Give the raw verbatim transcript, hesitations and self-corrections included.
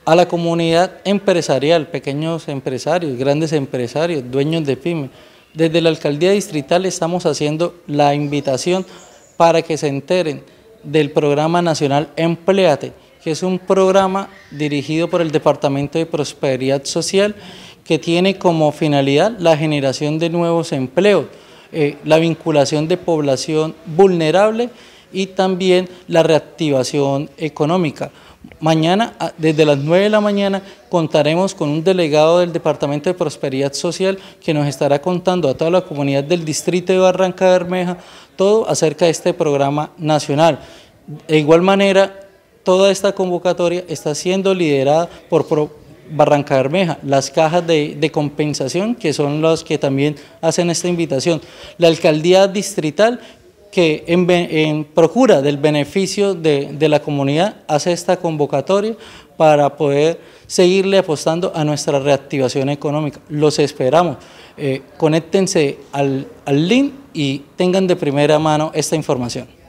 a la comunidad empresarial, pequeños empresarios, grandes empresarios, dueños de pymes. Desde la Alcaldía Distrital estamos haciendo la invitación para que se enteren del Programa Nacional Empléate, que es un programa dirigido por el Departamento de Prosperidad Social que tiene como finalidad la generación de nuevos empleos, eh, la vinculación de población vulnerable y también la reactivación económica. Mañana, desde las nueve de la mañana, contaremos con un delegado del Departamento de Prosperidad Social que nos estará contando a toda la comunidad del distrito de Barranca Bermeja todo acerca de este programa nacional. De igual manera, toda esta convocatoria está siendo liderada por Pro Barranca Bermeja, las cajas de, de compensación, que son los que también hacen esta invitación, la Alcaldía Distrital, que en, en procura del beneficio de, de la comunidad hace esta convocatoria para poder seguirle apostando a nuestra reactivación económica. Los esperamos, eh, conéctense al, al link y tengan de primera mano esta información.